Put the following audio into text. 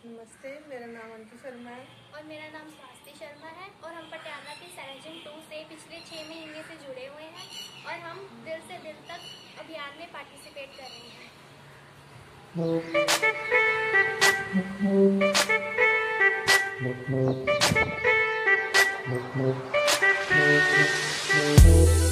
नमस्ते, मेरा नाम अंशु शर्मा है। और मेरा नाम स्वाति शर्मा है और हम पटियाला के सैराजन 2 से पिछले 6 महीने से जुड़े हुए हैं और हम दिल से दिल तक अभियान में पार्टिसिपेट कर रहे हैं।